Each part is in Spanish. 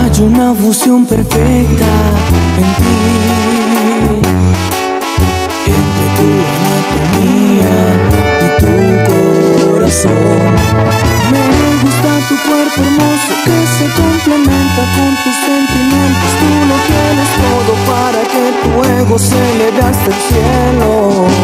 Hay una fusión perfecta en ti, entre tu anatomía y tu corazón. Me gusta tu cuerpo hermoso que se complementa con tus sentimientos. Tú lo tienes todo para que tu ego se eleve hasta el cielo.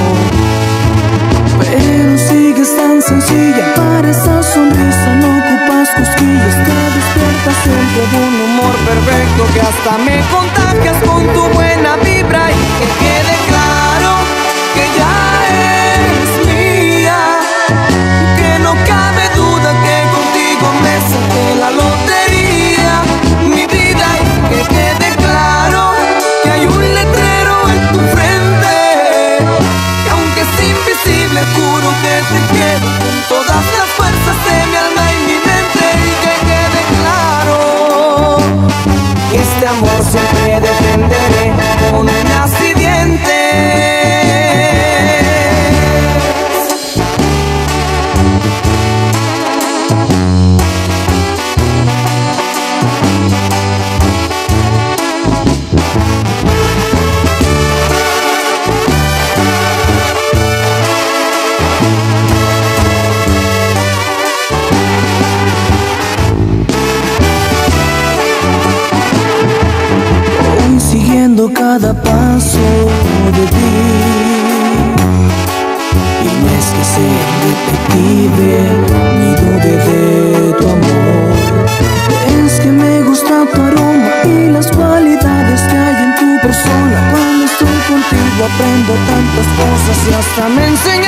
Pero sigues tan sencilla, para esa sonrisa no ocupas cosquillas. Te despiertas siempre de un humor perfecto que hasta me contagias con tu buena vibra. Y que quede claro que ya eres mía, que no cabe duda que contigo me saqué la lotería, mi vida. Y que quede claro que hay un letrero en tu frente, que aunque es invisible juro que te quiero con todas las fuerzas de mi alma y mi mente. Y que quede claro que este amor siempre defenderé con uñas y dientes. Cada paso de ti, y no es que sea un detective ni dude de tu amor. Es que me gusta tu aroma y las cualidades que hay en tu persona. Cuando estoy contigo aprendo tantas cosas y hasta me enseñas